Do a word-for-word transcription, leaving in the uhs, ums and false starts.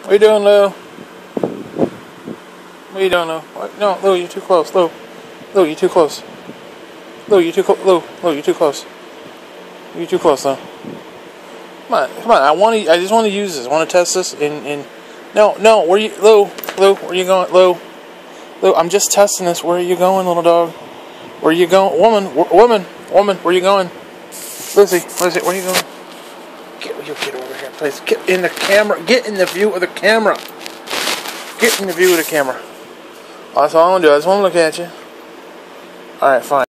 What are you doing, Lou? What are you doing, Lou? What? No, Lou, you're too close. Lou, Lou, you're too close. Lou, you're too close. Lou, Lou, you're too close. You're too close, Lou. Come on, come on. I want to. I just want to use this. I want to test this. In, in. No, no. Where you, Lou? Lou, where are you going, Lou? Lou, I'm just testing this. Where are you going, little dog? Where are you going, woman? Woman, woman. Where are you going? Lizzie, Lizzie, where are you going? Get, you get over here, please. Get in the camera. Get in the view of the camera. Get in the view of the camera. That's all I want to do. I just want to look at you. All right, fine.